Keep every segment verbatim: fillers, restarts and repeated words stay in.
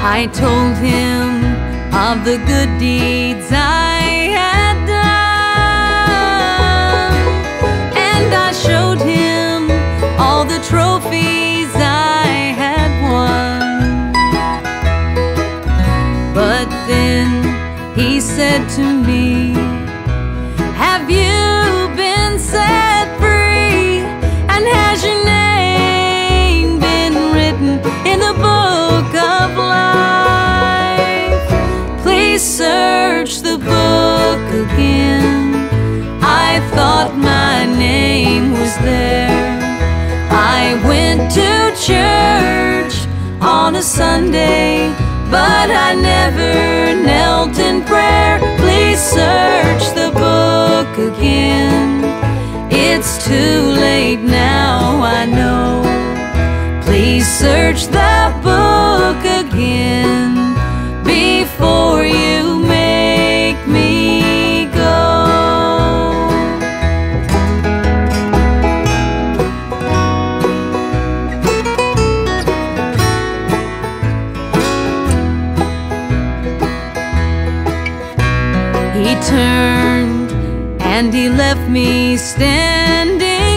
I told him of the good deeds I had done, and I showed him all the trophies I had won. But then he said to me, "Have you been set free? And has your name been written in the book of life? Please search the book again. I thought my name was there. I went to church on a Sunday, but I never knelt in prayer. Please search the book again. It's too late now, I know. Please search the book again before you make me go." He turned and he left me standing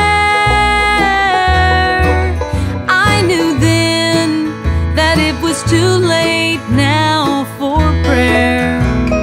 there. I knew then that it was too late now for prayer.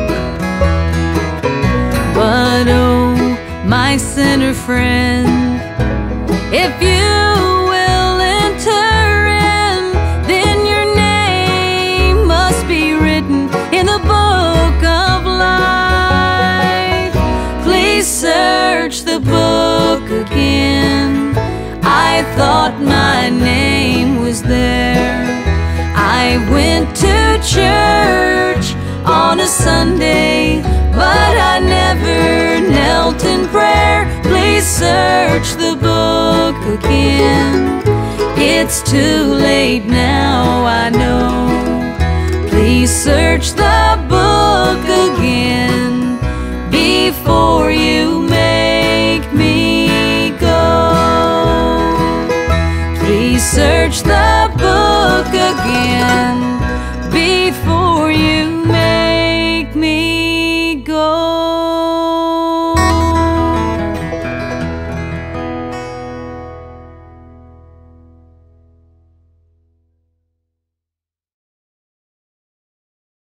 But oh, my sinner friend, if you will enter in, then your name must be written in the book of life. Please search the book again. I thought my name was there. I went to church on a Sunday, but I never knelt in prayer. Please search the book again. It's too late now, I know. Please search the book again before you make me go. Please search the book again.